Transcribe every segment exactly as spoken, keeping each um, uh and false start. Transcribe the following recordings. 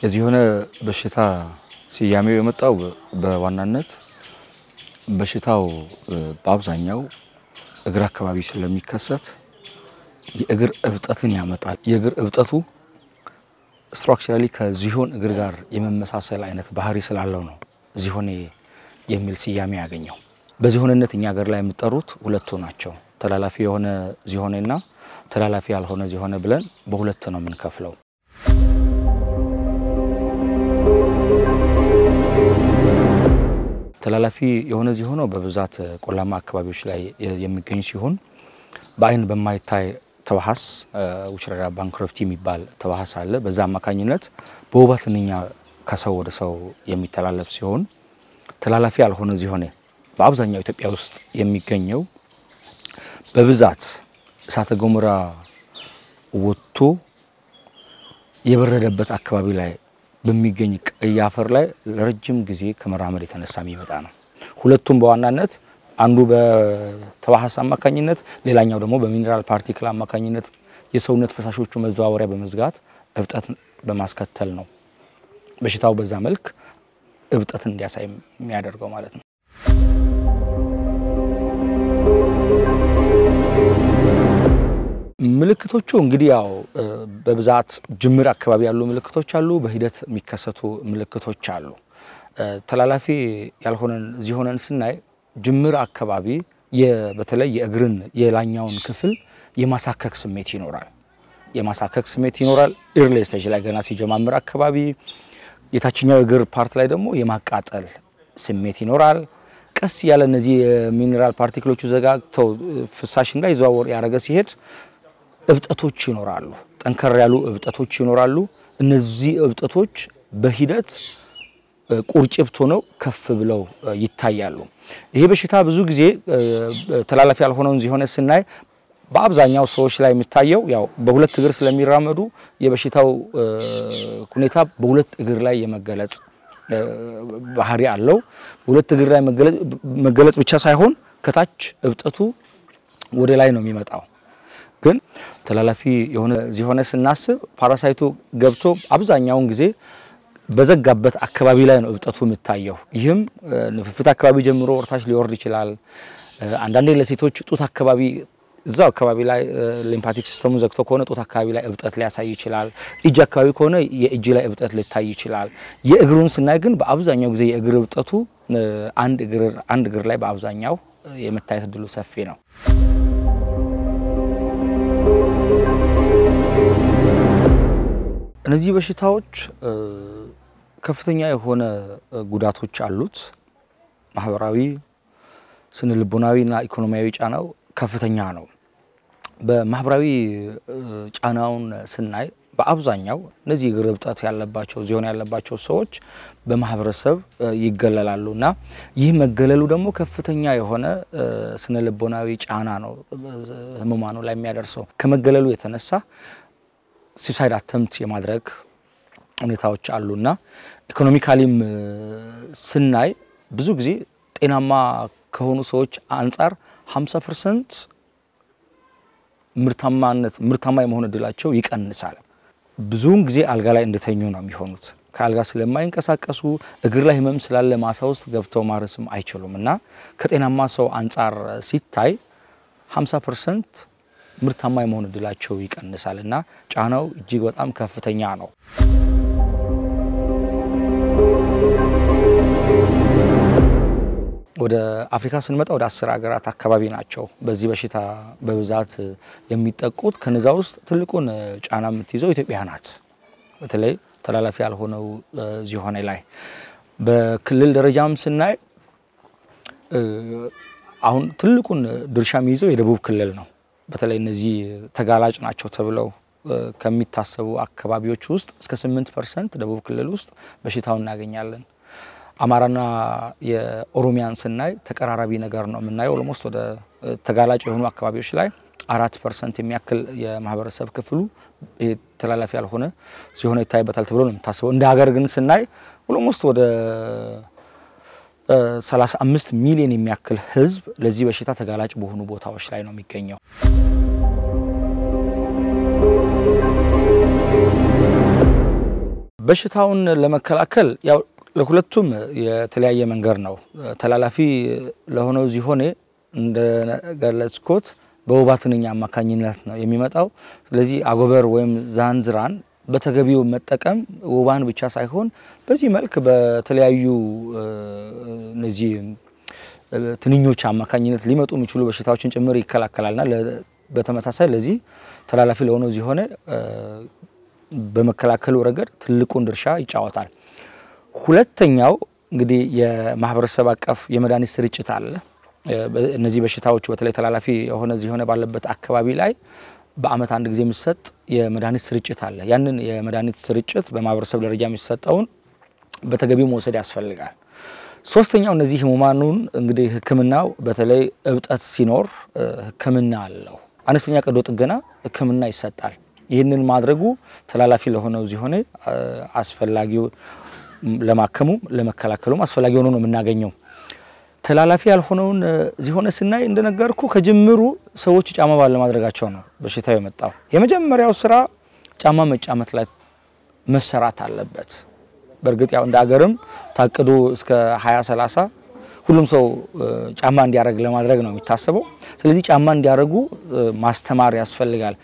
እዚህ ሆነ በሽታ ሲያሜው የመጣው በዋናነት በሽታው በአብዛኛው እግር አካባቢ ስለሚከሰት የእግር እብጠትን ያመጣል። የእግር እብጠቱ ስትራክቸራሊ ከዚሆን እግር ጋር የመመሳሰል አይነት ባህሪ ስላለው ነው ዚሆኔ የሚል ሲያሜ ያገኘው። በዚሆንነት እኛ ሀገር ላይ የሚጠሩት ሁለቱ ናቸው። ተላላፊ የሆነ ዚሆኔና ተላላፊ ያልሆነ ዚሆኔ ብለን በሁለት ነው የምንከፍለው። ተላላፊ የሆነ ዚሆኖ በብዛት ቆላማ አካባቢዎች ላይ የሚገኝ ሲሆን በአይን በማይታይ ተዋሃስ ውሽረራ ባንክሮፕቲ የሚባል ተዋሃስ አለ። በዛ አማካኝነት በውበትንኛ ከሰው ወደ ሰው የሚተላለፍ ሲሆን ተላላፊ ያልሆነ ዚሆኔ በአብዛኛው ኢትዮጵያ ውስጥ የሚገኘው በብዛት እሳተ ገሞራ ወጥቶ የበረደበት አካባቢ ላይ በሚገኝ ቀይ አፈር ላይ ለረጅም ጊዜ ከመራመድ የተነሳ የሚመጣ ነው። ሁለቱም በዋናነት አንዱ በተዋሃስ አማካኝነት ሌላኛው ደግሞ በሚነራል ፓርቲክል አማካኝነት የሰውነት ፈሳሾቹ መዘዋወሪያ በመዝጋት እብጠት በማስከተል ነው በሽታው በዛ መልክ እብጠትን እንዲያሳይ የሚያደርገው ማለት ነው። ምልክቶቹ እንግዲህ ያው በብዛት ጅምር አካባቢ ያሉ ምልክቶች አሉ፣ በሂደት የሚከሰቱ ምልክቶች አሉ። ተላላፊ ያልሆነን ዚሆነን ስናይ ጅምር አካባቢ በተለይ የእግርን የላኛውን ክፍል የማሳከክ ስሜት ይኖራል። የማሳከክ ስሜት ይኖራል ኢርሊ ስቴጅ ላይ ገና ሲጀማምር አካባቢ። የታችኛው እግር ፓርት ላይ ደግሞ የማቃጠል ስሜት ይኖራል። ቀስ ያለ እነዚህ የሚነራል ፓርቲክሎቹ ዘጋግተው ፍሳሽ እንዳይዘዋወር ያረገ ሲሄድ እብጠቶች ይኖራሉ፣ ጠንከር ያሉ እብጠቶች ይኖራሉ። እነዚህ እብጠቶች በሂደት ቁርጭብት ሆነው ከፍ ብለው ይታያሉ። ይሄ በሽታ ብዙ ጊዜ ተላላፊ ያልሆነውን ዚሆኔ ስናይ በአብዛኛው ሰዎች ላይ የሚታየው ያው በሁለት እግር ስለሚራመዱ የበሽታው ሁኔታ በሁለት እግር ላይ የመገለጽ ባህሪ አለው። በሁለት እግር ላይ መገለጽ ብቻ ሳይሆን ከታች እብጠቱ ወደ ላይ ነው የሚመጣው። ግን ተላላፊ የሆነ ዚሆኔ ስናስብ ፓራሳይቱ ገብቶ አብዛኛውን ጊዜ በዘጋበት አካባቢ ላይ ነው እብጠቱ የሚታየው። ይህም ንፍፍት አካባቢ ጀምሮ ወርታች ሊወርድ ይችላል። አንዳንዴ ለሴቶች ጡት አካባቢ እዛው አካባቢ ላይ ሊምፋቲክ ሲስተሙ ዘግቶ ከሆነ ጡት አካባቢ ላይ እብጠት ሊያሳይ ይችላል። እጅ አካባቢ ከሆነ የእጅ ላይ እብጠት ሊታይ ይችላል። የእግሩን ስናይ ግን በአብዛኛው ጊዜ የእግር እብጠቱ አንድ እግር አንድ እግር ላይ በአብዛኛው የመታየት ድሉ ሰፊ ነው። እነዚህ በሽታዎች ከፍተኛ የሆነ ጉዳቶች አሉት። ማህበራዊ፣ ስነልቦናዊና ኢኮኖሚያዊ ጫናው ከፍተኛ ነው። በማህበራዊ ጫናውን ስናይ በአብዛኛው እነዚህ እግር እብጠት ያለባቸው ዚሆኔ ያለባቸው ሰዎች በማህበረሰብ ይገለላሉና ይህ መገለሉ ደግሞ ከፍተኛ የሆነ ስነልቦናዊ ጫና ነው ህመማኑ ላይ የሚያደርሰው። ከመገለሉ የተነሳ suicide attempt የማድረግ ሁኔታዎች አሉና ኢኮኖሚካሊም ስናይ ብዙ ጊዜ ጤናማ ከሆኑ ሰዎች አንፃር ሃምሳ ፐርሰንት ምርታማነት ምርታማ የመሆን እድላቸው ይቀንሳል። ብዙውን ጊዜ አልጋ ላይ እንደተኙ ነው የሚሆኑት። ከአልጋ ስለማይንቀሳቀሱ እግር ላይ ህመም ስላለ ማሳ ውስጥ ገብተው ማረስም አይችሉምና ከጤናማ ሰው አንፃር ሲታይ ሃምሳ ፐርሰንት ምርታማ የመሆን እድላቸው ይቀንሳልና ጫናው እጅግ በጣም ከፍተኛ ነው። ወደ አፍሪካ ስንመጣ ወደ አስር ሀገራት አካባቢ ናቸው በዚህ በሽታ በብዛት የሚጠቁት። ከነዛ ውስጥ ትልቁን ጫና የምትይዘው ኢትዮጵያ ናት። በተለይ ተላላፊ ያልሆነው ዚሆኔ ላይ በክልል ደረጃም ስናይ አሁን ትልቁን ድርሻ የሚይዘው የደቡብ ክልል ነው። በተለይ እነዚህ ተጋላጭ ናቸው ተብለው ከሚታሰቡ አካባቢዎች ውስጥ እስከ ስምንት ፐርሰንት ደቡብ ክልል ውስጥ በሽታውን እናገኛለን። አማራና የኦሮሚያን ስናይ ተቀራራቢ ነገር ነው የምናየው። ኦልሞስት ወደ ተጋላጭ የሆኑ አካባቢዎች ላይ አራት ፐርሰንት የሚያክል የማህበረሰብ ክፍሉ ተላላፊ ያልሆነ ዚሆኔ ይታይበታል ተብሎ ነው የምታስበው። እንደ ሀገር ግን ስናይ ኦልሞስት ወደ ሰላሳ አምስት ሚሊዮን የሚያክል ህዝብ ለዚህ በሽታ ተጋላጭ በሆኑ ቦታዎች ላይ ነው የሚገኘው። በሽታውን ለመከላከል ያው ለሁለቱም የተለያየ መንገድ ነው ተላላፊ ለሆነው ዚሆኔ እንደ ገለጽኩት በወባ ትንኝ አማካኝነት ነው የሚመጣው ስለዚህ አጎበር ወይም ዛንዝራን በተገቢው መጠቀም ወባን ብቻ ሳይሆን በዚህ መልክ በተለያዩ እነዚህ ትንኞች አማካኝነት ሊመጡ የሚችሉ በሽታዎችን ጭምር ይከላከላልና በተመሳሳይ ለዚህ ተላላፊ ለሆነው ዚሆኔ በመከላከሉ ረገድ ትልቁን ድርሻ ይጫወታል ሁለተኛው እንግዲህ የማህበረሰብ አቀፍ የመድኃኒት ስርጭት አለ እነዚህ በሽታዎች በተለይ ተላላፊ የሆነ ዚሆነ ባለበት አካባቢ ላይ በአመት አንድ ጊዜ የሚሰጥ የመድኃኒት ስርጭት አለ ያንን የመድኃኒት ስርጭት በማህበረሰብ ደረጃ የሚሰጠውን በተገቢው መውሰድ ያስፈልጋል ሶስተኛው እነዚህ ህሙማኑን እንግዲህ ህክምናው በተለይ እብጠት ሲኖር ህክምና አለው አነስተኛ ቀዶ ጥገና ህክምና ይሰጣል ይሄንን ማድረጉ ተላላፊ ለሆነው ዚሆነ አስፈላጊው ለማከሙ ለመከላከሉም አስፈላጊ ሆኖ ነው የምናገኘው ተላላፊ ያልሆነውን ዚሆነ ስናይ እንደነገርኩ ከጅምሩ ሰዎች ጫማ ባለ ማድረጋቸው ነው በሽታው የመጣው የመጀመሪያው ስራ ጫማ መጫመት ላይ መሰራት አለበት በርግጥ ያው እንደ ሀገርም ታቅዶ እስከ ሃያ ሰላሳ ሁሉም ሰው ጫማ እንዲያረግ ለማድረግ ነው የሚታሰበው ስለዚህ ጫማ እንዲያረጉ ማስተማር ያስፈልጋል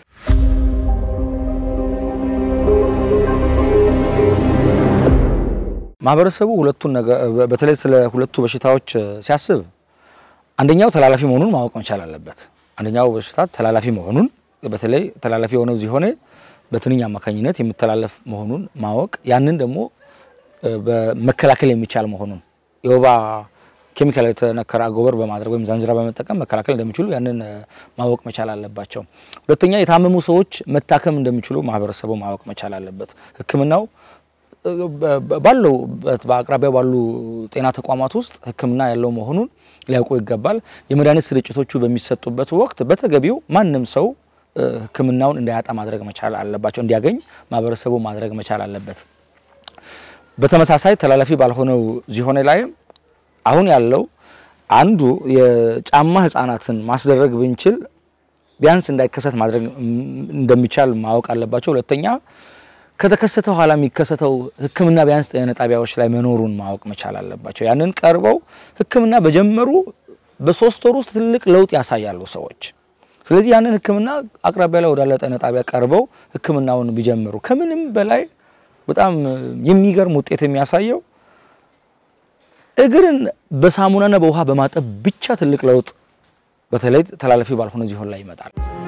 ማህበረሰቡ ሁለቱን ነገር በተለይ ስለ ሁለቱ በሽታዎች ሲያስብ አንደኛው ተላላፊ መሆኑን ማወቅ መቻል አለበት አንደኛው በሽታ ተላላፊ መሆኑን በተለይ ተላላፊ ሆነው ዚሆነ በትንኝ አማካኝነት የሚተላለፍ መሆኑን ማወቅ ያንን ደግሞ በመከላከል የሚቻል መሆኑን የወባ ኬሚካል የተነከረ አጎበር በማድረግ ወይም ዛንዝራ በመጠቀም መከላከል እንደሚችሉ ያንን ማወቅ መቻል አለባቸው ሁለተኛ የታመሙ ሰዎች መታከም እንደሚችሉ ማህበረሰቡ ማወቅ መቻል አለበት ህክምናው ባለው በአቅራቢያ ባሉ ጤና ተቋማት ውስጥ ህክምና ያለው መሆኑን ሊያውቁ ይገባል የመድኃኒት ስርጭቶቹ በሚሰጡበት ወቅት በተገቢው ማንንም ሰው ህክምናውን እንዳያጣ ማድረግ መቻል አለባቸው እንዲያገኝ ማህበረሰቡ ማድረግ መቻል አለበት በተመሳሳይ ተላላፊ ባልሆነው ዚሆነ ላይ አሁን ያለው አንዱ የጫማ ህፃናትን ማስደረግ ብንችል ቢያንስ እንዳይከሰት ማድረግ እንደሚቻል ማወቅ አለባቸው ሁለተኛ ከተከሰተው ኋላ የሚከሰተው ህክምና ቢያንስ ጤና ጣቢያዎች ላይ መኖሩን ማወቅ መቻል አለባቸው ያንን ቀርበው ህክምና በጀመሩ በሶስት ወር ውስጥ ትልቅ ለውጥ ያሳያሉ ሰዎች ስለዚህ ያንን ህክምና አቅራቢያ ላይ ወዳለ ጤና ጣቢያ ቀርበው ህክምናውን ቢጀምሩ ከምንም በላይ በጣም የሚገርም ውጤት የሚያሳየው እግርን በሳሙናና በውሃ በማጠብ ብቻ ትልቅ ለውጥ በተለይ ተላላፊ ባልሆነ ዚሆን ላይ ይመጣል